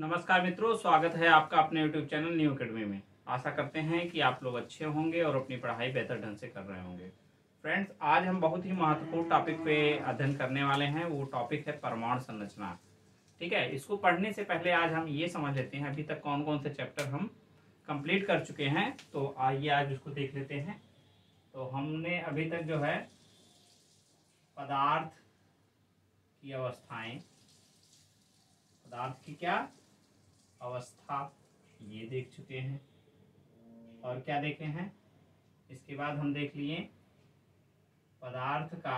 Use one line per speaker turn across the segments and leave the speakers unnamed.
नमस्कार मित्रों, स्वागत है आपका अपने YouTube चैनल न्यू अकेडमी में। आशा करते हैं कि आप लोग अच्छे होंगे और अपनी पढ़ाई बेहतर ढंग से कर रहे होंगे। फ्रेंड्स, आज हम बहुत ही महत्वपूर्ण टॉपिक पे अध्ययन करने वाले हैं। वो टॉपिक है परमाणु संरचना। ठीक है, इसको पढ़ने से पहले आज हम ये समझ लेते हैं अभी तक कौन कौन से चैप्टर हम कंप्लीट कर चुके हैं। तो आइए आज उसको देख लेते हैं। तो हमने अभी तक जो है पदार्थ की अवस्थाएं, पदार्थ की क्या अवस्था, ये देख चुके हैं। और क्या देखे हैं, इसके बाद हम देख लिए पदार्थ का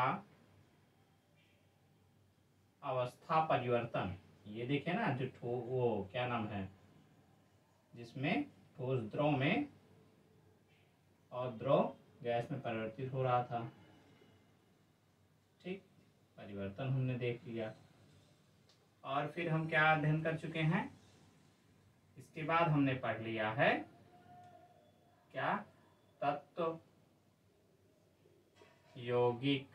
अवस्था परिवर्तन, ये देखे ना, जो वो क्या नाम है, जिसमें ठोस द्रव में और द्रव गैस में परिवर्तित हो रहा था। ठीक, परिवर्तन हमने देख लिया। और फिर हम क्या अध्ययन कर चुके हैं, इसके बाद हमने पढ़ लिया है क्या, तत्व, यौगिक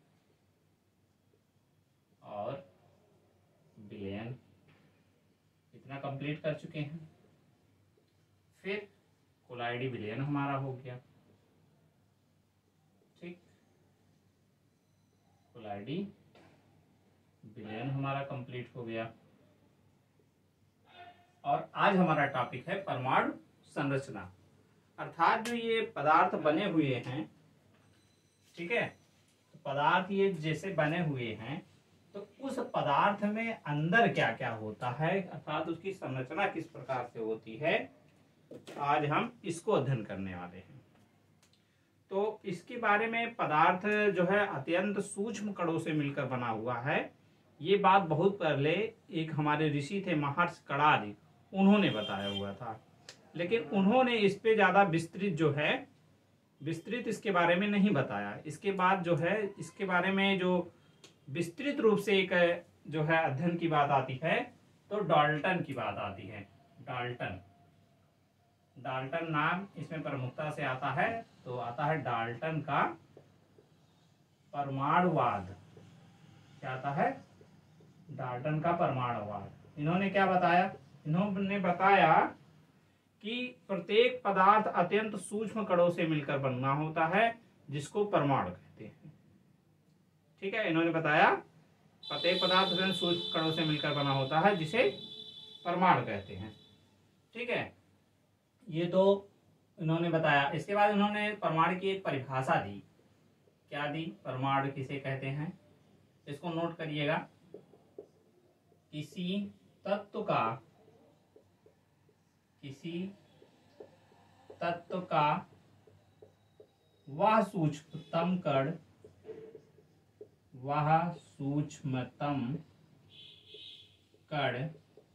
और विलयन, इतना कंप्लीट कर चुके हैं। फिर कोलाइडी विलयन हमारा हो गया। ठीक, कोलाइडी विलयन हमारा कंप्लीट हो गया। और आज हमारा टॉपिक है परमाणु संरचना, अर्थात जो ये पदार्थ बने हुए हैं, ठीक है, तो पदार्थ ये जैसे बने हुए हैं, तो उस पदार्थ में अंदर क्या क्या होता है, अर्थात उसकी संरचना किस प्रकार से होती है, आज हम इसको अध्ययन करने वाले हैं। तो इसके बारे में, पदार्थ जो है अत्यंत सूक्ष्म कणों से मिलकर बना हुआ है, ये बात बहुत पहले एक हमारे ऋषि थे महर्षि कणाद, उन्होंने बताया हुआ था। लेकिन उन्होंने इस पे ज्यादा विस्तृत इसके बारे में नहीं बताया। इसके बाद जो है इसके बारे में जो विस्तृत रूप से एक जो है अध्ययन की बात आती है, तो डाल्टन की बात आती है। डाल्टन नाम इसमें प्रमुखता से आता है। तो आता है डाल्टन का परमाणुवाद। क्या आता है, डाल्टन का परमाणुवाद। इन्होंने क्या बताया, इन्होंने बताया कि प्रत्येक पदार्थ अत्यंत सूक्ष्म कणों से मिलकर बना होता है, जिसको परमाणु कहते हैं। ठीक है, इन्होंने बताया प्रत्येक पदार्थ अत्यंत सूक्ष्म कणों से मिलकर बना होता है, जिसे परमाणु कहते हैं। ठीक है, ये तो इन्होंने बताया। इसके बाद इन्होंने परमाणु की एक परिभाषा दी। क्या दी, परमाणु किसे कहते हैं, इसको नोट करिएगा। किसी तत्व का वह सूक्ष्मतम कण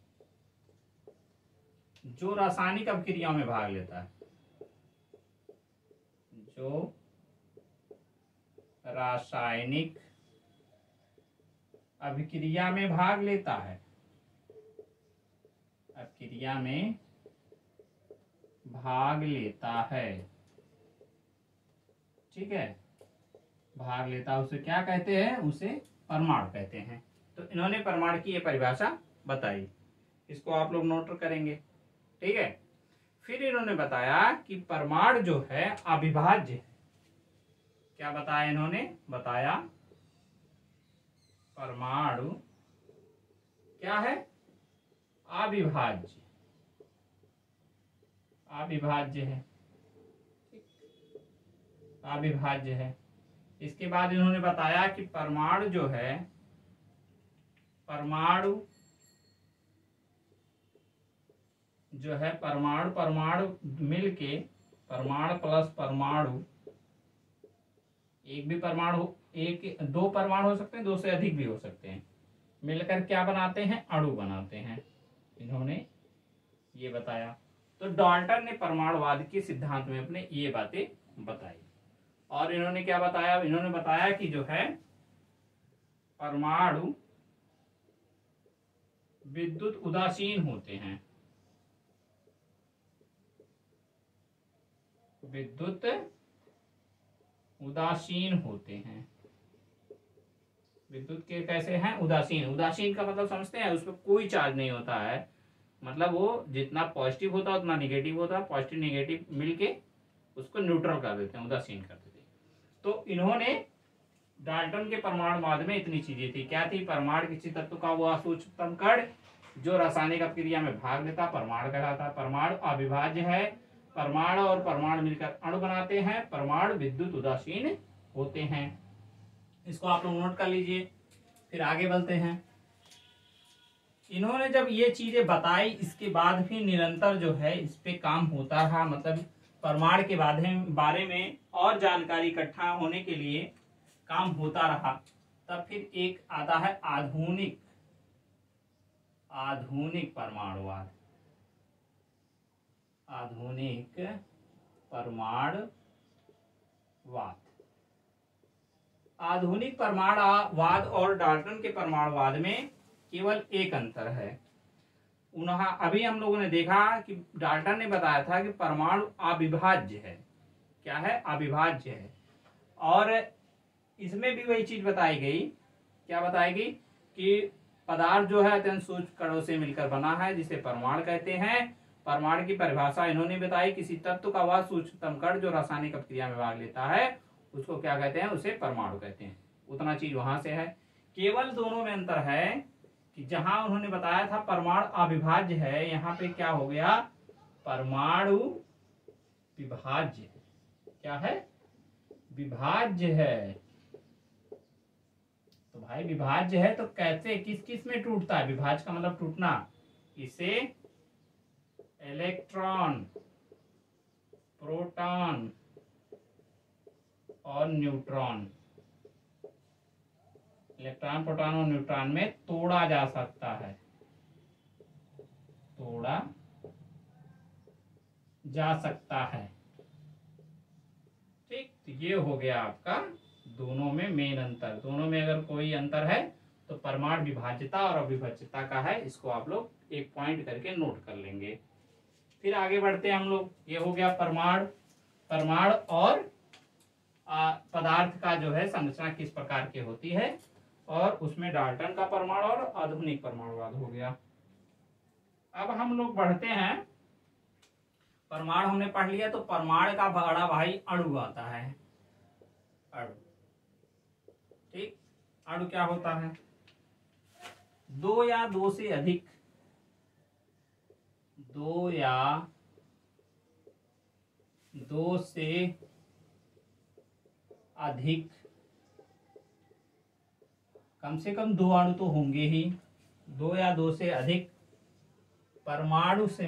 जो रासायनिक अभिक्रियाओं में भाग लेता है, जो रासायनिक अभिक्रिया में भाग लेता है, अभिक्रिया में भाग लेता है। ठीक है, भाग लेता है, उसे क्या कहते हैं, उसे परमाणु कहते हैं। तो इन्होंने परमाणु की ये परिभाषा बताई, इसको आप लोग नोट करेंगे। ठीक है, फिर इन्होंने बताया कि परमाणु जो है अविभाज्य है। क्या बताया इन्होंने, बताया परमाणु क्या है, अविभाज्य है। अविभाज्य है। इसके बाद इन्होंने बताया कि परमाणु जो है, परमाणु मिलके, परमाणु प्लस परमाणु, एक भी परमाणु, दो परमाणु हो सकते हैं, दो से अधिक भी हो सकते हैं, मिलकर क्या बनाते हैं, अणु बनाते हैं। इन्होंने ये बताया। तो डाल्टन ने परमाणुवाद के सिद्धांत में अपने ये बातें बताई। और इन्होंने क्या बताया, इन्होंने बताया कि जो है परमाणु विद्युत उदासीन होते हैं, विद्युत उदासीन होते हैं। विद्युत के कैसे हैं, उदासीन। उदासीन का मतलब समझते हैं, उसमें कोई चार्ज नहीं होता है, मतलब वो जितना पॉजिटिव होता है उतना निगेटिव होता है, पॉजिटिव निगेटिव मिलके उसको न्यूट्रल कर देते हैं, उदासीन कर देते हैं। तो इन्होंने डाल्टन के परमाणुवाद में इतनी चीजें थी। क्या थी? परमाणु किसी तत्व का वह सूक्ष्मतम कण जो रासायनिक अपक्रिया में भाग लेता परमाणु कहलाता है। परमाणु अविभाज्य है, परमाणु और परमाणु मिलकर अणु बनाते हैं, परमाणु विद्युत उदासीन होते हैं। इसको आप लोग नोट कर लीजिए, फिर आगे बढ़ते हैं। इन्होंने जब ये चीजें बताई, इसके बाद भी निरंतर जो है इस पे काम होता रहा, मतलब परमाणु के बारे में और जानकारी इकट्ठा होने के लिए काम होता रहा। तब फिर एक आता है आधुनिक परमाणुवाद। आधुनिक परमाणुवाद। आधुनिक परमाणुवाद और डाल्टन के परमाणुवाद में केवल एक अंतर है। अभी हम लोगों ने देखा कि डाल्टन ने बताया था कि परमाणु अविभाज्य है। क्या है? अविभाज्य है। और इसमें भी वही चीज बताई गई। क्या बताई गई? कि पदार्थ जो है अत्यंत सूक्ष्म कणों से मिलकर बना है, जिसे परमाणु कहते हैं। परमाणु की परिभाषा इन्होंने बताई, किसी तत्व का वह सूक्ष्मतम कण जो रासायनिक अपक्रिया में भाग लेता है उसको क्या कहते हैं? उसे परमाणु कहते हैं। उतना चीज वहां से है। केवल दोनों में अंतर है कि जहां उन्होंने बताया था परमाणु अविभाज्य है, यहाँ पे क्या हो गया? परमाणु विभाज्य। क्या है? विभाज्य है। तो भाई विभाज्य है तो कैसे, किस किस में टूटता है? विभाज्य का मतलब टूटना। इसे इलेक्ट्रॉन, प्रोटॉन और न्यूट्रॉन, इलेक्ट्रॉन, प्रोटॉन और न्यूट्रॉन में तोड़ा जा सकता है, तोड़ा जा सकता है। ठीक, तो ये हो गया आपका दोनों में मेन अंतर। दोनों में अगर कोई अंतर है तो परमाणु विभाज्यता और अविभाज्यता का है। इसको आप लोग एक पॉइंट करके नोट कर लेंगे। फिर आगे बढ़ते हैं हम लोग। ये हो गया परमाणु और पदार्थ का जो है संरचना किस प्रकार की होती है, और उसमें डाल्टन का परमाणु और आधुनिक परमाणुवाद हो गया। अब हम लोग बढ़ते हैं। परमाणु हमने पढ़ लिया, तो परमाणु का बड़ा भाई अणु आता है। अणु, ठीक। अणु क्या होता है? दो या दो से अधिक कम से कम दो अणु तो होंगे ही। दो या दो से अधिक परमाणु से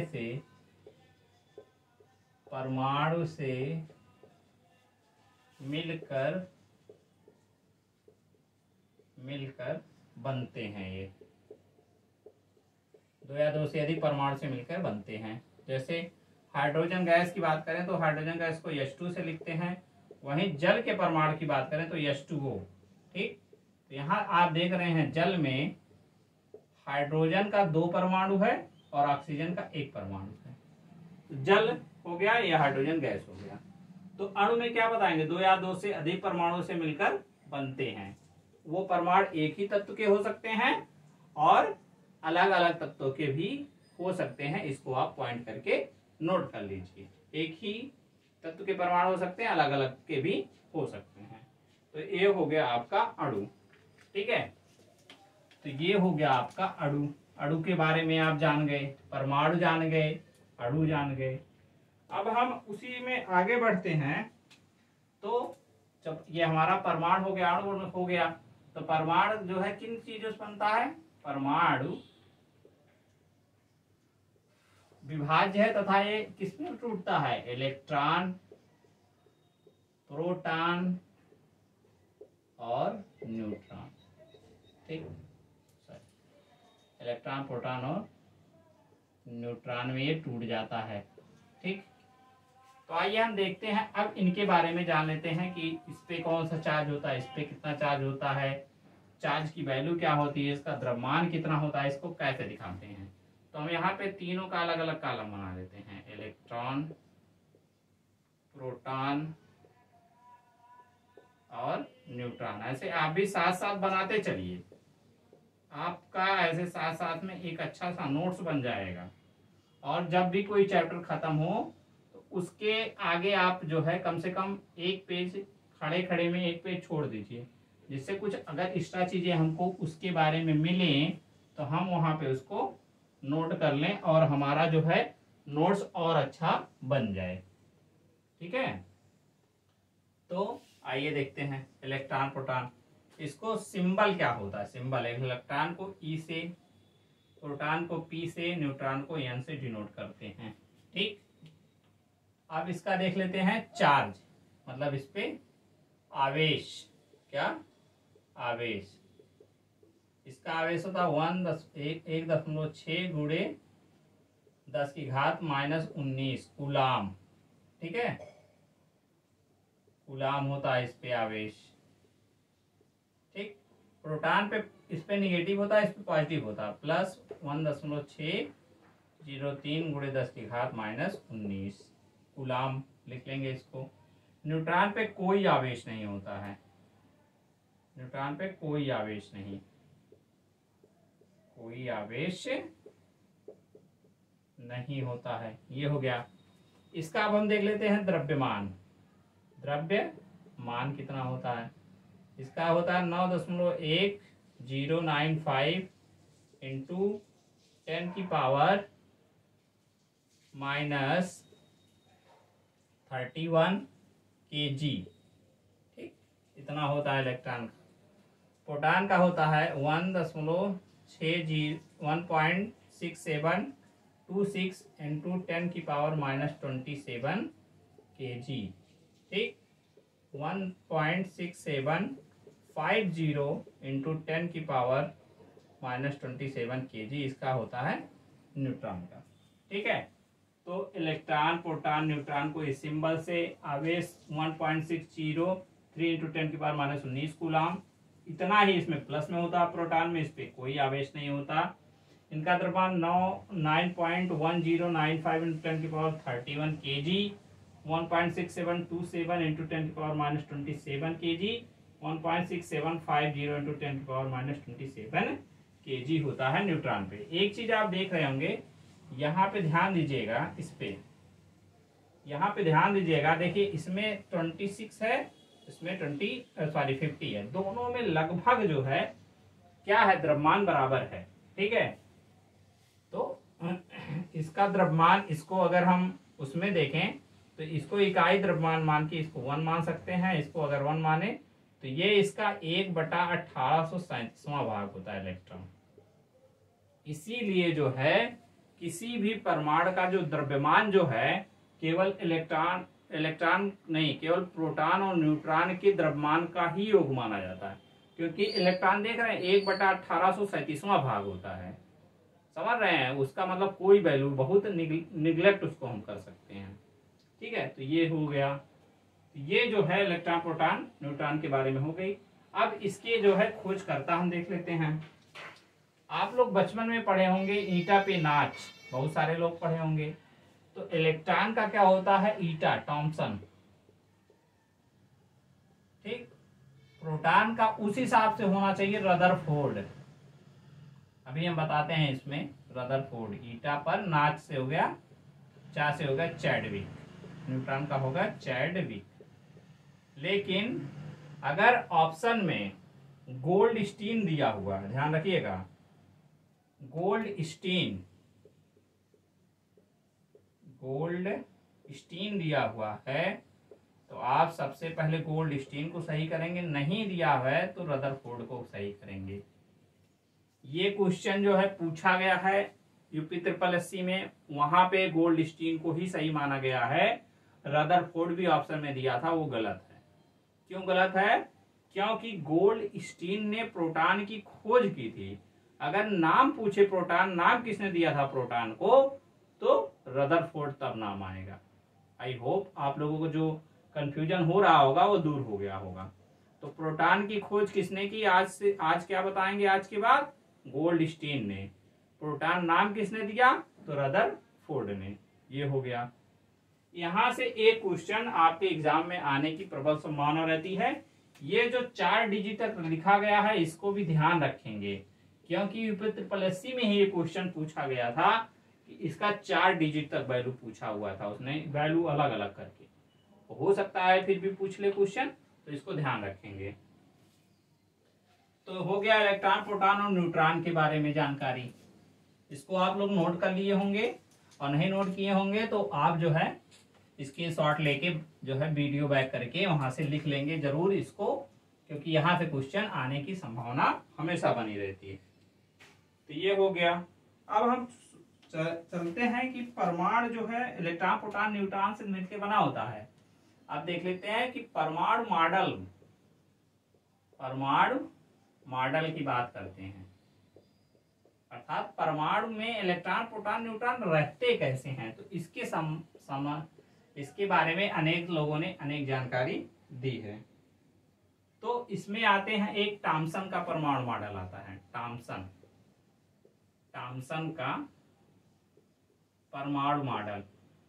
मिलकर बनते हैं। ये दो या दो से अधिक परमाणु से मिलकर बनते हैं। जैसे हाइड्रोजन गैस की बात करें तो हाइड्रोजन गैस को H2 से लिखते हैं। वहीं जल के परमाणु की बात करें तो H2O। ठीक, तो यहाँ आप देख रहे हैं जल में हाइड्रोजन का 2 परमाणु है और ऑक्सीजन का 1 परमाणु है। तो जल हो गया, या हाइड्रोजन गैस हो गया। तो अणु में क्या बताएंगे? दो या दो से अधिक परमाणु से मिलकर बनते हैं। वो परमाणु एक ही तत्व के हो सकते हैं और अलग अलग तत्वों के भी हो सकते हैं। इसको आप पॉइंट करके नोट कर लीजिए। एक ही तत्व के परमाणु हो सकते हैं, अलग अलग के भी हो सकते हैं। तो ये हो गया आपका अणु। ठीक है, तो ये हो गया आपका अणु। अणु के बारे में आप जान गए, परमाणु जान गए, अणु जान गए। अब हम उसी में आगे बढ़ते हैं। तो जब ये हमारा परमाणु हो गया, अणु हो गया, तो परमाणु जो है किन चीजों से बनता है? परमाणु विभाज्य है तथा ये किसमें टूटता है? इलेक्ट्रॉन, प्रोटॉन और न्यूट्रॉन। ठीक, इलेक्ट्रॉन, प्रोटॉन और न्यूट्रॉन में ये टूट जाता है। ठीक, तो आइए हम देखते हैं। अब इनके बारे में जान लेते हैं कि इस पे कौन सा चार्ज होता है, इस पे कितना चार्ज होता है, चार्ज की वैल्यू क्या होती है, इसका द्रव्यमान कितना होता है, इसको कैसे दिखाते हैं। तो हम यहाँ पे तीनों का अलग अलग कॉलम बना देते हैं। इलेक्ट्रॉन, प्रोटॉन और न्यूट्रॉन। ऐसे आप भी साथ साथ बनाते चलिए। आपका ऐसे साथ साथ में एक अच्छा सा नोट्स बन जाएगा। और जब भी कोई चैप्टर खत्म हो तो उसके आगे आप जो है कम से कम एक पेज खड़े खड़े में एक पेज छोड़ दीजिए, जिससे कुछ अगर एक्स्ट्रा चीजें हमको उसके बारे में मिले तो हम वहां पे उसको नोट कर लें और हमारा जो है नोट्स और अच्छा बन जाए। ठीक है, तो आइए देखते हैं इलेक्ट्रॉन प्रोटॉन। इसको सिंबल क्या होता है? सिंबल इलेक्ट्रॉन को ई से, प्रोटॉन को पी से, न्यूट्रॉन को एन से डिनोट करते हैं। ठीक, अब इसका देख लेते हैं चार्ज, मतलब इस पे आवेश। क्या? आवेश। इसका आवेश होता है 1.6 गुणे 10⁻⁻19 कूलाम। ठीक है, कूलाम होता है इस पे आवेश। ठीक, प्रोटॉन पे इस पे निगेटिव होता है, इस पे पॉजिटिव होता है, प्लस 1.603 गुणे 10⁻⁻19 कूलाम लिख लेंगे इसको। न्यूट्रॉन पे कोई आवेश नहीं होता है, न्यूट्रॉन पे कोई आवेश नहीं, कोई आवेश नहीं होता है। ये हो गया। इसका अब हम देख लेते हैं द्रव्यमान। द्रव्यमान कितना होता है? इसका होता है 9.1095 इंटू 10⁻31 kg। ठीक, इतना होता है इलेक्ट्रॉन का। प्रोटॉन का होता है 1.6726 इंटू 10⁻⁻27 kg। ठीक, 1.6750 इंटू 10⁻⁻27 kg इसका होता है न्यूट्रॉन का। ठीक है, तो इलेक्ट्रॉन, प्रोटॉन, न्यूट्रॉन को इस सिंबल से आवेश 1.603 इंटू 10⁻⁻19 कूलाम, इतना ही इसमें प्लस में होता है। प्रोटॉन में इस पे कोई आवेश नहीं होता। इनका द्रव्यमान 9.1095 into 10⁻31 kg, 1.6727 into 10⁻⁻27 kg, 1.6750 into 10⁻⁻27 kg होता है न्यूट्रॉन पे। एक चीज आप देख रहे होंगे, यहाँ पे ध्यान दीजिएगा, इस पे यहाँ पे ध्यान दीजिएगा। देखिए इसमें 26 है, इसमें 50 है, दोनों में लगभग जो है क्या है, द्रव्यमान बराबर है। ठीक है, तो इसका द्रव्यमान, इसको अगर हम उसमें देखें तो इसको इकाई द्रव्यमान मान के इसको 1 मान सकते हैं। इसको अगर 1 माने तो ये इसका 1/1837वां भाग होता है इलेक्ट्रॉन। इसीलिए जो है किसी भी परमाणु का जो द्रव्यमान जो है केवल इलेक्ट्रॉन नहीं, केवल प्रोटॉन और न्यूट्रॉन के द्रव्यमान का ही योग माना जाता है, क्योंकि इलेक्ट्रॉन देख रहे हैं 1/1837वां भाग होता है। समझ रहे हैं? उसका मतलब कोई वैल्यू, बहुत निग्लेक्ट उसको हम कर सकते हैं। ठीक है, तो ये हो गया। ये जो है इलेक्ट्रॉन, प्रोटॉन, न्यूट्रॉन के बारे में हो गई। अब इसके जो है खोजकर्ता हम देख लेते हैं। आप लोग बचपन में पढ़े होंगे ईटा पे नाच, बहुत सारे लोग पढ़े होंगे। तो इलेक्ट्रॉन का क्या होता है? ईटा, थॉमसन। ठीक, प्रोटॉन का उस हिसाब से होना चाहिए रदरफोर्ड। अभी हम बताते हैं इसमें रदरफोर्ड। ईटा पर नाच से हो गया, चा से हो गया चैडविक, न्यूट्रॉन का होगा चैडविक। लेकिन अगर ऑप्शन में गोल्डस्टीन दिया हुआ है, ध्यान रखिएगा, गोल्डस्टीन दिया हुआ है तो आप सबसे पहले गोल्डस्टीन को सही करेंगे। नहीं दिया है तो रदरफोर्ड को सही करेंगे। ये क्वेश्चन जो है पूछा गया है यूपी SSC में, वहां पे गोल्डस्टीन को ही सही माना गया है। रदरफोर्ड भी ऑप्शन में दिया था, वो गलत है। क्यों गलत है? क्योंकि गोल्डस्टीन ने प्रोटॉन की खोज की थी। अगर नाम पूछे प्रोटॉन, नाम किसने दिया था प्रोटॉन को, तो रदरफोर्ड तब नाम आएगा। आई होप आप लोगों को जो कंफ्यूजन हो रहा होगा वो दूर हो गया होगा। तो प्रोटॉन की खोज किसने की? आज क्या बताएंगे आज के बाद? गोल्डस्टीन ने। प्रोटॉन नाम किसने दिया? तो रदरफोर्ड ने। ये हो गया। यहां से एक क्वेश्चन आपके एग्जाम में आने की प्रबल संभावना रहती है। ये जो 4 डिजिट तक लिखा गया है इसको भी ध्यान रखेंगे क्योंकि यूपी ट्रिपल एससी में ही ये क्वेश्चन पूछा गया था कि इसका 4 डिजिट तक वैल्यू पूछा हुआ था, उसने वैल्यू अलग अलग करके। तो हो सकता है फिर भी पूछ ले क्वेश्चन, तो इसको ध्यान रखेंगे। तो हो गया इलेक्ट्रॉन, प्रोटॉन और न्यूट्रॉन के बारे में जानकारी। इसको आप लोग नोट कर लिए होंगे, और नहीं नोट किए होंगे तो आप जो है इसके शॉर्ट लेके जो है वीडियो बैक करके वहां से लिख लेंगे जरूर इसको, क्योंकि यहाँ से क्वेश्चन आने की संभावना हमेशा बनी रहती है। तो ये हो गया। अब हम चलते हैं कि परमाणु जो है इलेक्ट्रॉन, प्रोटॉन, न्यूट्रॉन से मिलकर बना होता है। अब देख लेते हैं कि परमाणु मॉडल की बात करते हैं, अर्थात परमाणु में इलेक्ट्रॉन, प्रोटॉन, न्यूट्रॉन रहते कैसे हैं। तो इसके बारे में अनेक लोगों ने अनेक जानकारी दी है। तो इसमें आते हैं, एक थॉमसन का परमाणु मॉडल आता है, थॉमसन का परमाणु मॉडल,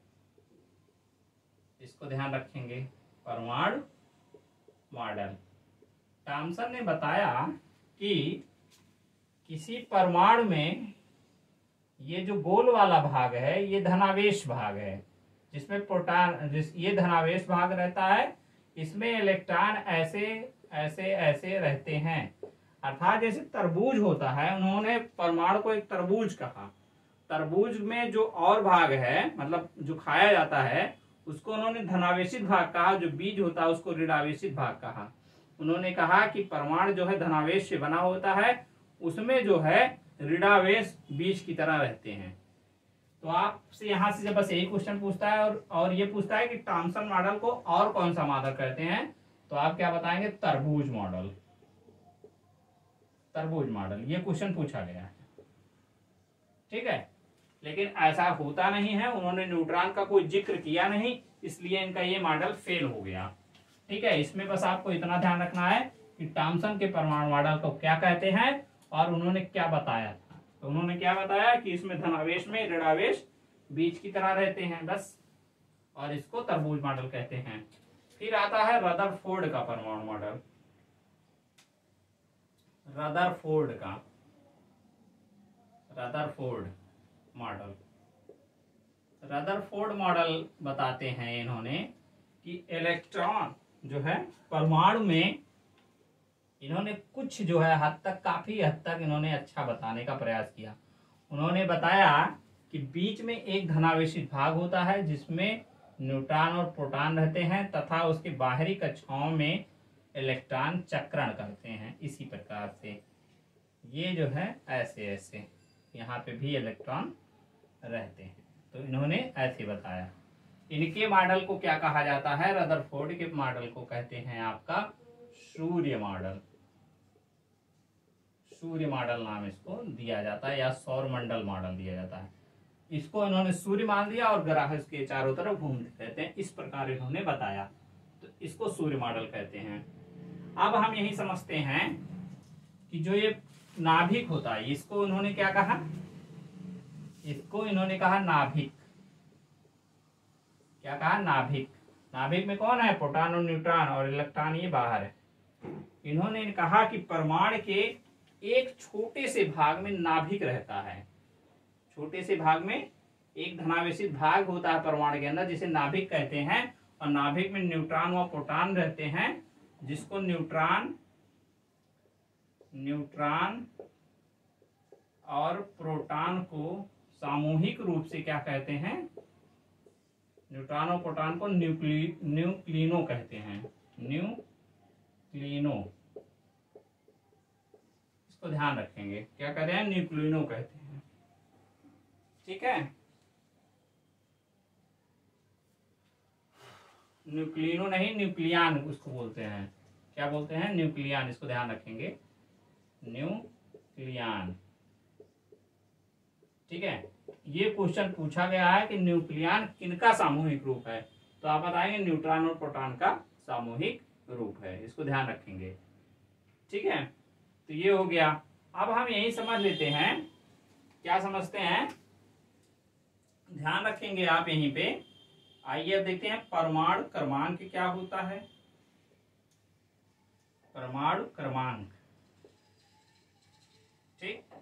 इसको ध्यान रखेंगे। परमाणु मॉडल, थॉमसन ने बताया कि किसी परमाणु में ये जो गोल वाला भाग है ये धनावेश भाग है, जिसमें प्रोटॉन, ये धनावेश भाग रहता है, इसमें इलेक्ट्रॉन ऐसे ऐसे ऐसे रहते हैं। अर्थात जैसे तरबूज होता है, उन्होंने परमाणु को एक तरबूज कहा। तरबूज में जो और भाग है, मतलब जो खाया जाता है, उसको उन्होंने धनावेशित भाग कहा, जो बीज होता है उसको ऋणावेशित भाग कहा। उन्होंने कहा कि परमाणु जो है धनावेश से बना होता है, उसमें जो है ऋणावेश बीज की तरह रहते हैं। तो आपसे यहाँ से जब बस यही क्वेश्चन पूछता है और ये पूछता है कि थॉमसन मॉडल को और कौन सा मॉडल कहते हैं, तो आप क्या बताएंगे, तरबूज मॉडल। तरबूज मॉडल ये क्वेश्चन पूछा गया है, ठीक है। लेकिन ऐसा होता नहीं है, उन्होंने न्यूट्रॉन का कोई जिक्र किया नहीं, इसलिए इनका ये मॉडल फेल हो गया, ठीक है। इसमें बस आपको इतना ध्यान रखना है कि थॉमसन के परमाणु मॉडल को क्या कहते हैं और उन्होंने क्या बताया था। तो उन्होंने क्या बताया कि इसमें धनावेश में ऋणावेश बीज की तरह रहते हैं बस, और इसको तरबूज मॉडल कहते हैं। फिर आता है रदरफोर्ड का परमाणु model, Rutherford model. Rutherford model बताते हैं इन्होंने कि इलेक्ट्रॉन जो है परमाणु में, इन्होंने कुछ जो है हद तक, काफी हद तक इन्होंने अच्छा बताने का प्रयास किया। उन्होंने बताया कि बीच में एक धनावेशित भाग होता है जिसमें न्यूट्रॉन और प्रोटॉन रहते हैं, तथा उसके बाहरी कक्षाओं में इलेक्ट्रॉन चक्रण करते हैं। इसी प्रकार से ये जो है ऐसे ऐसे यहाँ पे भी इलेक्ट्रॉन रहते हैं। तो इन्होंने ऐसे बताया। इनके मॉडल को क्या कहा जाता है, रदरफोर्ड के मॉडल को कहते हैं आपका सूर्य मॉडल। सूर्य मॉडल नाम इसको दिया जाता है, या सौरमंडल मॉडल दिया जाता है। इसको इन्होंने सूर्य मान दिया और ग्रह इसके चारों तरफ घूमते रहते हैं, इस प्रकार इन्होंने बताया, तो इसको सूर्य मॉडल कहते हैं। अब हम यही समझते हैं कि जो ये नाभिक होता है, इसको इन्होंने क्या कहा, इसको इन्होंने कहा नाभिक। क्या कहा, नाभिक। नाभिक में कौन है, प्रोटॉन और न्यूट्रॉन, और इलेक्ट्रॉन ये बाहर है। इन्होंने कहा कि परमाणु के एक छोटे से भाग में नाभिक रहता है। छोटे से भाग में एक धनावेशित भाग होता है परमाणु के अंदर, जिसे नाभिक कहते हैं, और नाभिक में न्यूट्रॉन व प्रोटॉन रहते हैं, जिसको न्यूट्रॉन और प्रोटॉन को सामूहिक रूप से क्या कहते हैं, न्यूट्रॉन और प्रोटॉन को न्यूक्लिनो कहते हैं, न्यूक्लिनो। इसको ध्यान रखेंगे, क्या कहते हैं, न्यूक्लिनो कहते हैं, ठीक है। न्यूक्लिनो नहीं, न्यूक्लियान उसको बोलते हैं। क्या बोलते हैं, न्यूक्लियान। इसको ध्यान रखेंगे, न्यूक्लियान, ठीक है। ये क्वेश्चन पूछा गया है कि न्यूक्लियान किनका सामूहिक रूप है, तो आप बताएंगे न्यूट्रॉन और प्रोटॉन का सामूहिक रूप है। इसको ध्यान रखेंगे, ठीक है। तो ये हो गया। अब हम यही समझ लेते हैं, क्या समझते हैं, ध्यान रखेंगे आप यहीं पे। आइए अब देखते हैं परमाणु क्रमांक क्या होता है। परमाणु क्रमांक, ठीक।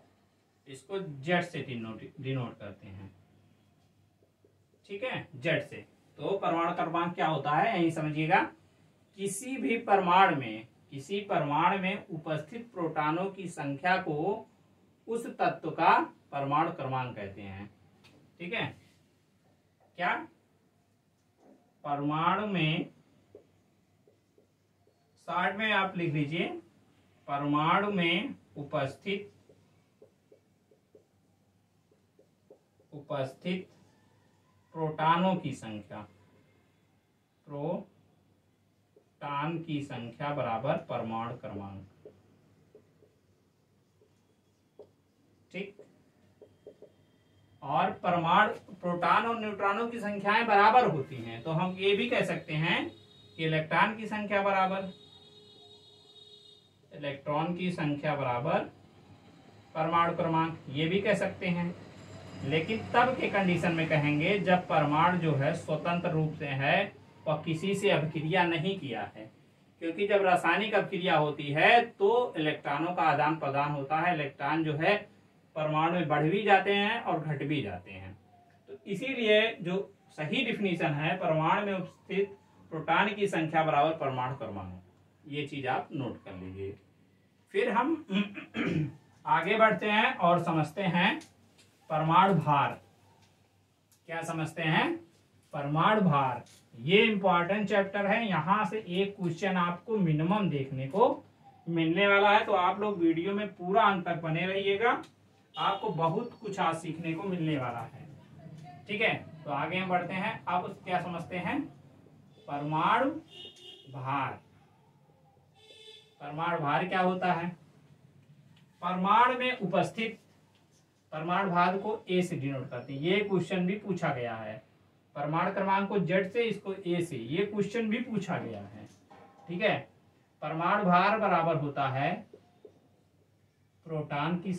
इसको जेड से डिनोट करते हैं, ठीक है, जेड से। तो परमाणु क्रमांक क्या होता है यही समझिएगा, किसी परमाणु में उपस्थित प्रोटॉनों की संख्या को उस तत्व का परमाणु क्रमांक कहते हैं, ठीक है। क्या परमाणु में, शॉर्ट में आप लिख लीजिए, परमाणु में उपस्थित प्रोटॉनों की संख्या, प्रोटॉन की संख्या बराबर परमाणु क्रमांक, ठीक। और प्रोटॉन और न्यूट्रॉनों की संख्याएं बराबर होती हैं, तो हम ये भी कह सकते हैं कि इलेक्ट्रॉन की संख्या बराबर परमाणु क्रमांक, ये भी कह सकते हैं। लेकिन तब के कंडीशन में कहेंगे जब परमाणु जो है स्वतंत्र रूप से है और किसी से अभिक्रिया नहीं किया है, क्योंकि जब रासायनिक अभिक्रिया होती है तो इलेक्ट्रॉनों का आदान प्रदान होता है, इलेक्ट्रॉन जो है परमाणु में बढ़ भी जाते हैं और घट भी जाते हैं। तो इसीलिए जो सही डिफिनीशन है, परमाणु में उपस्थित प्रोटॉन की संख्या बराबर परमाणु क्रमांक, ये चीज आप नोट कर लीजिए। फिर हम आगे बढ़ते हैं और समझते हैं परमाणु भार। क्या समझते हैं? परमाणु भार। ये इंपॉर्टेंट चैप्टर है, यहां से एक क्वेश्चन आपको मिनिमम देखने को मिलने वाला है, तो आप लोग वीडियो में पूरा अंत तक बने रहिएगा, आपको बहुत कुछ आज सीखने को मिलने वाला है, ठीक है। तो आगे हम बढ़ते हैं। अब क्या समझते हैं? परमाणु भार। परमाणु भार क्या होता है? परमाणु में उपस्थित, परमाणु भार को ए से डिनोट करते हैं, ये क्वेश्चन भी पूछा गया है। परमाणु क्रमांक को जेड से, इसको ए से, ये क्वेश्चन भी पूछा गया है, ठीक है। परमाणु भार बराबर होता है प्रोटॉन की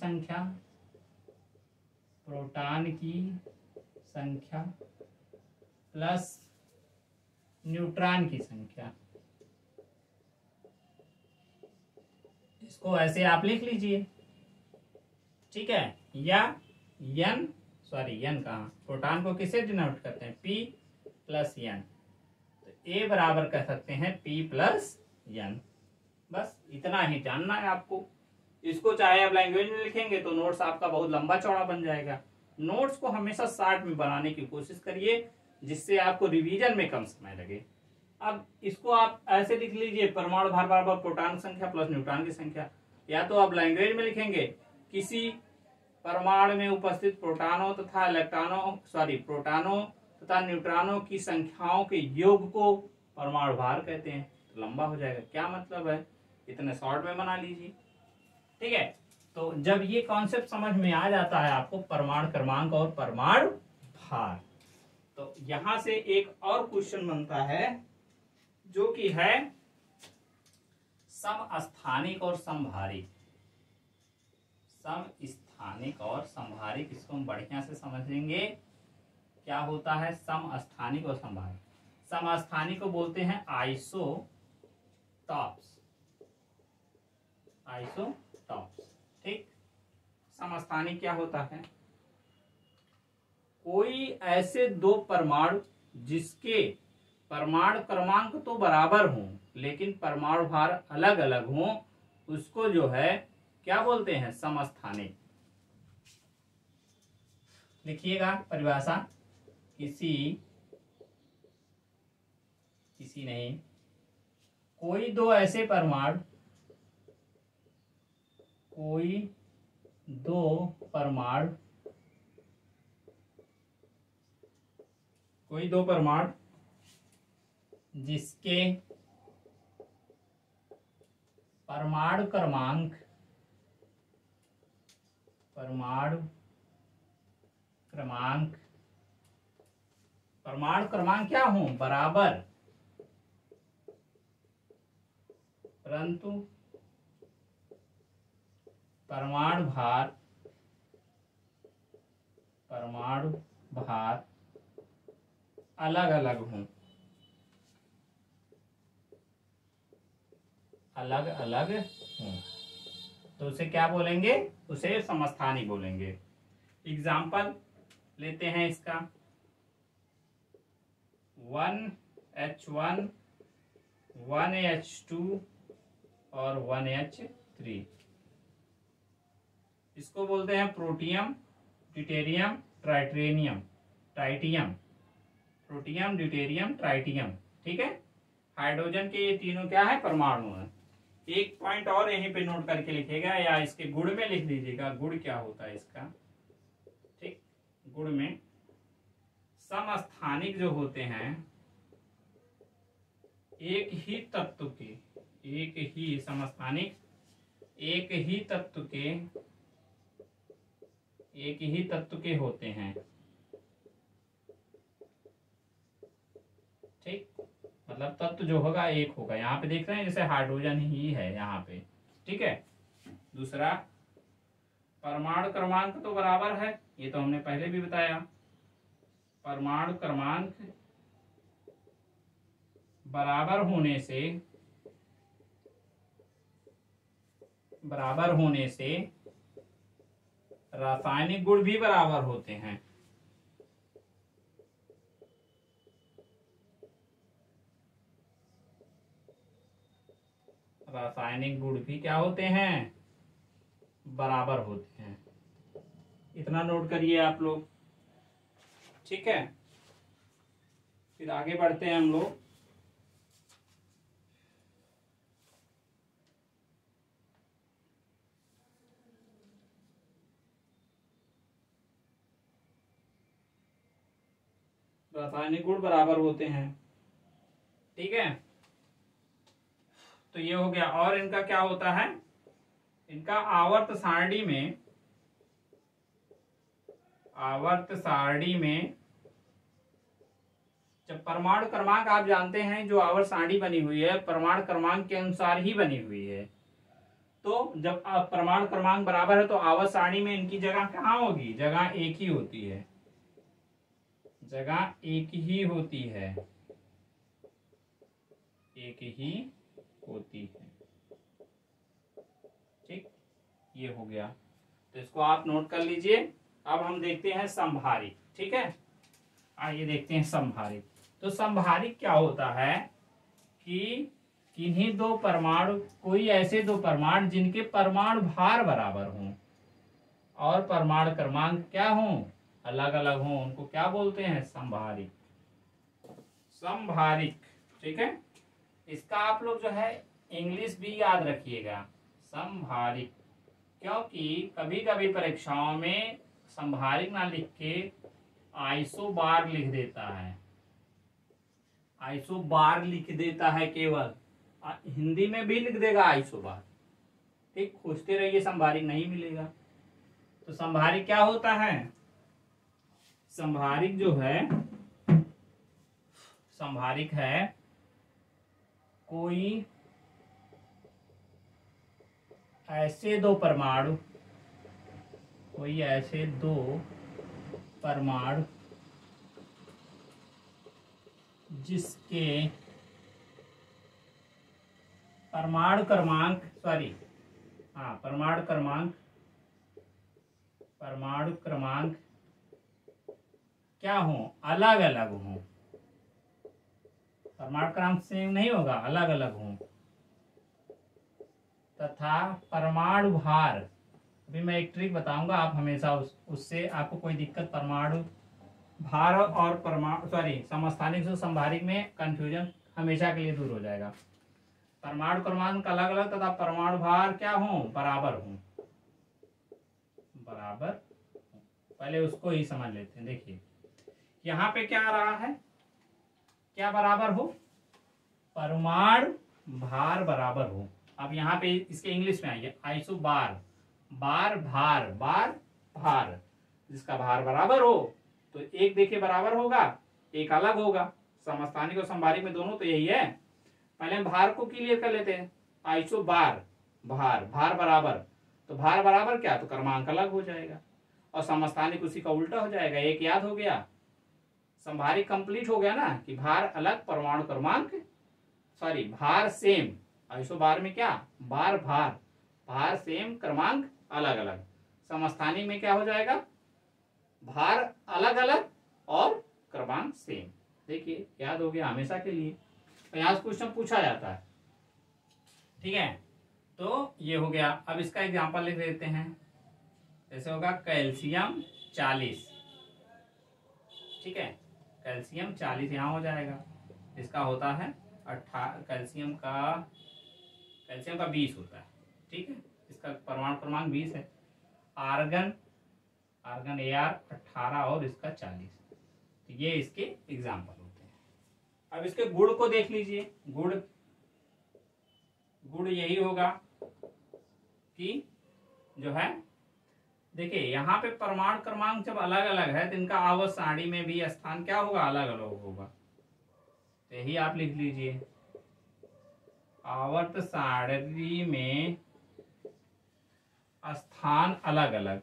संख्या प्लस न्यूट्रॉन की संख्या। इसको ऐसे आप लिख लीजिए, ठीक है। या एन कहा, प्रोटॉन को किसे डिनोट करते हैं? पी प्लस एन, तो ए बराबर कह सकते हैं पी प्लस एन। बस इतना ही जानना है आपको। इसको चाहे आप लैंग्वेज में लिखेंगे तो नोट्स आपका बहुत लंबा चौड़ा बन जाएगा। नोट्स को हमेशा शॉर्ट में बनाने की कोशिश करिए, जिससे आपको रिवीजन में कम समय लगे। अब इसको आप ऐसे लिख लीजिए, परमाणु भार बराबर प्रोटॉन संख्या प्लस न्यूट्रॉन की संख्या। या तो आप लैंग्वेज में लिखेंगे, किसी परमाणु में उपस्थित प्रोटॉनों तथा न्यूट्रॉनों की संख्याओं के योग को परमाणु भार कहते हैं। तो लंबा हो जाएगा, क्या मतलब है, इतने शॉर्ट में बना लीजिए, ठीक है। तो जब ये कॉन्सेप्ट समझ में आ जाता है आपको, परमाणु क्रमांक और परमाणु भार, तो यहां से एक और क्वेश्चन बनता है जो कि है समस्थानिक और समभारिक। समस्थानिक और समभारिक, इसको हम बढ़िया से समझेंगे क्या होता है समस्थानिक और समभारिक। समस्थानिक को बोलते हैं आइसोटॉप्स, ठीक। समस्थानिक क्या होता है? कोई ऐसे दो परमाणु जिसके परमाणु क्रमांक तो बराबर हों लेकिन परमाणु भार अलग अलग हों, उसको जो है क्या बोलते हैं? समस्थानिक। लिखिएगा परिभाषा, किसी नहीं, कोई दो ऐसे परमाणु, जिसके परमाणु क्रमांक क्या हो? बराबर, परंतु परमाणु भार अलग अलग हों, तो उसे क्या बोलेंगे, उसे समस्थानिक बोलेंगे। एग्जाम्पल लेते हैं इसका, 1H1, 1H2 और 1H3। इसको बोलते हैं protium, deuterium, triterium, tritium, protium, deuterium, tritium. ठीक है, हाइड्रोजन के ये तीनों क्या है, परमाणु है। एक पॉइंट और यहीं पे नोट करके लिखेगा या इसके गुण में लिख दीजिएगा, गुण क्या होता है इसका। ठीक, गुण में समस्थानिक जो होते हैं, एक ही तत्व के, एक ही समस्थानिक, एक ही तत्व के, एक ही तत्व के होते हैं। ठीक, मतलब तत्व जो होगा एक होगा। यहाँ पे देख रहे हैं जैसे हाइड्रोजन ही है यहाँ पे। ठीक है, दूसरा परमाणु क्रमांक तो बराबर है, ये तो हमने पहले भी बताया। परमाणु क्रमांक बराबर होने से रासायनिक गुण भी बराबर होते हैं। रासायनिक गुण भी क्या होते हैं, बराबर होते हैं। इतना नोट करिए आप लोग। ठीक है, फिर आगे बढ़ते हैं हम लोग। रासायनिक गुण बराबर होते हैं। ठीक है, तो ये हो गया। और इनका क्या होता है, इनका आवर्त सारणी में जब परमाणु क्रमांक, आप जानते हैं जो आवर्त सारणी बनी हुई है परमाणु क्रमांक के अनुसार ही बनी हुई है। तो जब परमाणु क्रमांक बराबर है तो आवर्त सारणी में इनकी जगह कहाँ होगी, जगह एक ही होती है, जगह एक ही होती है, एक ही होती है। ठीक, ये हो गया, तो इसको आप नोट कर लीजिए। अब हम देखते हैं संभारिक। ठीक है, आइए देखते हैं संभारिक। तो संभारिक क्या होता है कि किन्हीं दो परमाणु, कोई ऐसे दो परमाणु जिनके परमाणु भार बराबर हों और परमाणु क्रमांक क्या हों, अलग अलग हों, उनको क्या बोलते हैं, संभारिक। संभारिक, ठीक है, इसका आप लोग जो है इंग्लिश भी याद रखिएगा, संभारिक। क्योंकि कभी कभी परीक्षाओं में संभारिक ना लिख के आइसोबार लिख देता है, आइसोबार लिख देता है केवल, हिंदी में भी लिख देगा आइसोबार। ठीक, खोजते रहिए, संभारिक नहीं मिलेगा। तो संभारिक क्या होता है, संभारिक जो है, संभारिक है कोई ऐसे दो परमाणु, कोई ऐसे दो परमाणु जिसके परमाणु क्रमांक, परमाणु क्रमांक क्या हो, अलग अलग हो। परमाणु क्रमांक सेम नहीं होगा, अलग अलग हो। तथा परमाणु भार, अभी मैं एक ट्रिक बताऊंगा, आप हमेशा उससे आपको कोई दिक्कत, परमाणु भार और समस्थानिक से संभारिक में कंफ्यूजन हमेशा के लिए दूर हो जाएगा। परमाणु क्रमांक अलग अलग तथा परमाणु भार क्या हो, बराबर हो, बराबर। पहले उसको ही समझ लेते हैं। देखिए यहाँ पे क्या आ रहा है, क्या बराबर हो, परमाणु भार बराबर हो। अब यहाँ पे इसके इंग्लिश में आइए, आइसोबार, बार भार, बार भार, जिसका भार बराबर हो तो एक देखिए बराबर होगा, एक अलग होगा। समस्थानिक और संभारिक में दोनों तो यही है। पहले हम भार को क्लियर कर लेते हैं, आइसोबार, भार, भार बराबर, तो भार बराबर क्या, तो क्रमांक अलग हो जाएगा, और समस्थानिक उसी का उल्टा हो जाएगा। एक याद हो गया, संभारिक कंप्लीट हो गया ना, कि भार अलग, परमाणु क्रमांक, भार सेम। आइसोबार में क्या, बार भार, भार सेम, क्रमांक अलग अलग। समस्थानिक में क्या हो जाएगा, भार अलग अलग और क्रमांक सेम। देखिए याद हो गया हमेशा के लिए, तो यहाँ से क्वेश्चन पूछा जाता है। ठीक है, तो ये हो गया। अब इसका एग्जांपल लिख देते हैं। जैसे होगा कैल्शियम 40, ठीक है, कैल्शियम 40 यहाँ हो जाएगा। इसका होता है कैल्शियम का 20 होता है, ठीक है, इसका परमाणु क्रमांक 20 है। आर्गन Ar 18 और इसका 40। तो ये इसके एग्जाम्पल होते हैं। अब इसके गुण को देख लीजिए। गुण यही होगा कि जो है, देखिए यहाँ पे परमाणु क्रमांक जब अलग अलग है तो इनका आवर्त सारणी में भी स्थान क्या होगा, अलग अलग होगा। तो यही आप लिख लीजिए, आवर्त सारणी में स्थान अलग अलग,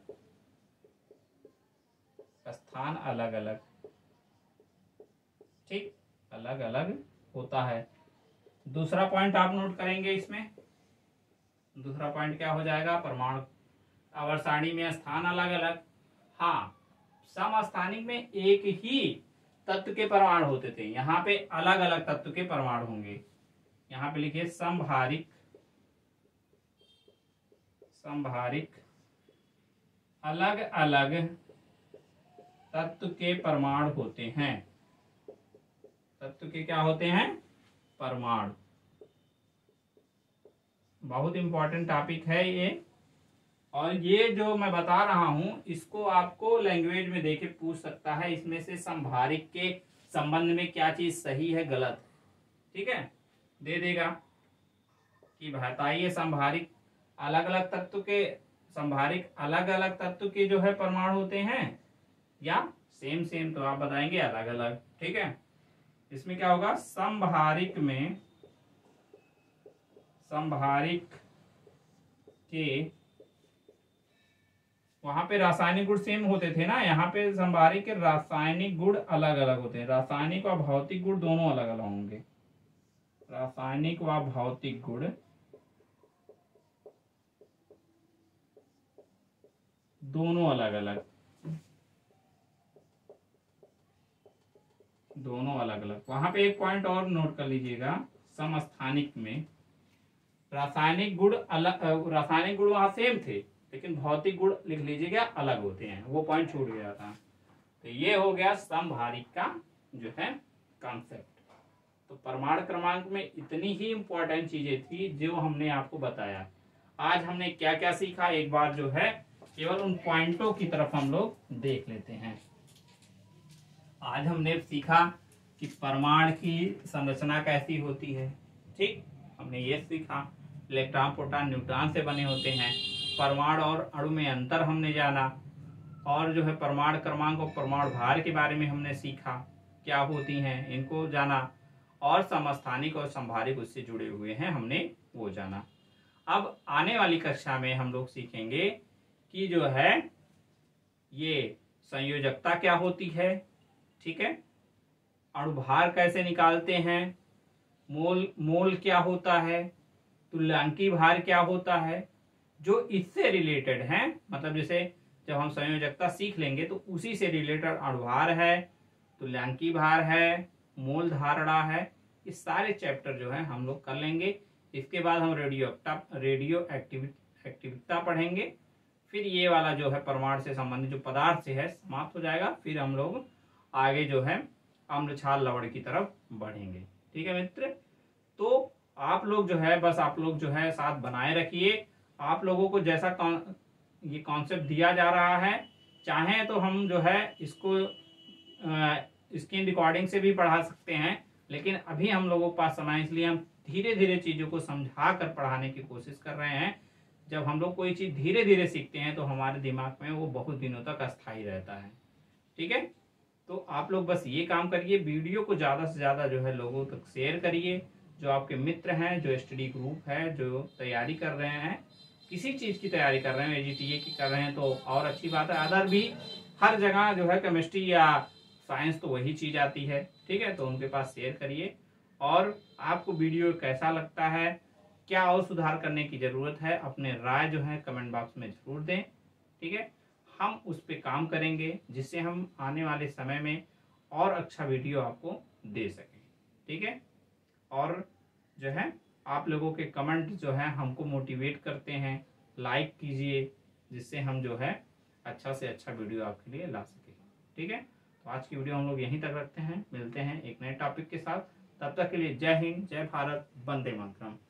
स्थान अलग अलग, ठीक, अलग अलग होता है। दूसरा पॉइंट आप नोट करेंगे इसमें। दूसरा पॉइंट क्या हो जाएगा, परमाणु आवर्त सारणी में स्थान अलग अलग। हाँ, समस्थानिक में एक ही तत्व के परमाणु होते थे, यहाँ पे अलग अलग तत्व के परमाणु होंगे। यहाँ पे लिखिए समभारिक अलग अलग तत्व के परमाणु होते हैं। तत्व के क्या होते हैं, परमाणु। बहुत इंपॉर्टेंट टॉपिक है ये। और ये जो मैं बता रहा हूं इसको आपको लैंग्वेज में देके पूछ सकता है, इसमें से समभारिक के संबंध में क्या चीज सही है गलत, ठीक है, दे देगा कि बताइए समभारिक अलग अलग तत्व के जो है परमाणु होते हैं या सेम, तो आप बताएंगे अलग अलग, ठीक है। इसमें क्या होगा, समभारिक के वहां पे रासायनिक गुण सेम होते थे ना, यहाँ पे समभारिक के रासायनिक गुण अलग अलग होते हैं। रासायनिक व भौतिक गुण दोनों अलग अलग होंगे। रासायनिक व भौतिक गुण दोनों अलग अलग, वहां पे एक पॉइंट और नोट कर लीजिएगा। समस्थानिक में रासायनिक गुण वहां सेम थे, लेकिन भौतिक गुण लिख लीजिएगा अलग होते हैं, वो पॉइंट छूट गया था। तो ये हो गया समभारिक का जो है कॉन्सेप्ट। तो परमाणु क्रमांक में इतनी ही इंपॉर्टेंट चीजें थी जो हमने आपको बताया। आज हमने क्या क्या सीखा, एक बार जो है केवल उन पॉइंटों की तरफ हम लोग देख लेते हैं। आज हमने सीखा कि परमाणु की संरचना कैसी होती है, ठीक, हमने ये सीखा। इलेक्ट्रॉन, प्रोटॉन, न्यूट्रॉन से बने होते हैं। परमाणु और अणु में अंतर हमने जाना, और जो है परमाणु क्रमांक और परमाणु भार के बारे में हमने सीखा, क्या होती हैं इनको जाना, और समस्थानिक और समभारिक उससे जुड़े हुए हैं हमने वो जाना। अब आने वाली कक्षा में हम लोग सीखेंगे कि जो है ये संयोजकता क्या होती है, ठीक है, अणुभार कैसे निकालते हैं, मोल क्या होता है, तुल्यांकी भार क्या होता है, जो इससे रिलेटेड है। मतलब जैसे जब हम संयोजकता सीख लेंगे तो उसी से रिलेटेड अणुभार है, तुल्यांकी भार है, मोल धारणा है, ये सारे चैप्टर जो है हम लोग कर लेंगे। इसके बाद हम रेडियो एक्टिविटी पढ़ेंगे। फिर ये वाला जो है परमाणु से संबंधित जो पदार्थ से है समाप्त हो जाएगा। फिर हम लोग आगे जो है अम्ल क्षार लवण की तरफ बढ़ेंगे, ठीक है मित्र। तो आप लोग जो है बस आप लोग जो है साथ बनाए रखिए। आप लोगों को जैसा ये कॉन्सेप्ट दिया जा रहा है, चाहे तो हम जो है इसको स्क्रीन रिकॉर्डिंग से भी पढ़ा सकते हैं, लेकिन अभी हम लोगों के पास समय, इसलिए हम धीरे धीरे चीजों को समझा कर पढ़ाने की कोशिश कर रहे हैं। जब हम लोग कोई चीज धीरे धीरे सीखते हैं तो हमारे दिमाग में वो बहुत दिनों तक अस्थायी रहता है, ठीक है। तो आप लोग बस ये काम करिए, वीडियो को ज्यादा से ज्यादा जो है लोगों तक शेयर करिए। जो आपके मित्र हैं, जो स्टडी ग्रुप है, जो तैयारी कर रहे हैं, किसी चीज की तैयारी कर रहे हैं, AGTA की कर रहे हैं तो और अच्छी बात है। अदर भी हर जगह जो है केमिस्ट्री या साइंस तो वही चीज आती है, ठीक है। तो उनके पास शेयर करिए। और आपको वीडियो कैसा लगता है क्या और सुधार करने की ज़रूरत है, अपने राय जो है कमेंट बॉक्स में ज़रूर दें। ठीक है, हम उस पर काम करेंगे जिससे हम आने वाले समय में और अच्छा वीडियो आपको दे सकें। ठीक है, और जो है आप लोगों के कमेंट जो है हमको मोटिवेट करते हैं, लाइक कीजिए जिससे हम जो है अच्छा से अच्छा वीडियो आपके लिए ला सकें। ठीक है, तो आज की वीडियो हम लोग यहीं तक रखते हैं, मिलते हैं एक नए टॉपिक के साथ। तब तक के लिए जय हिंद, जय भारत, वंदे मातरम।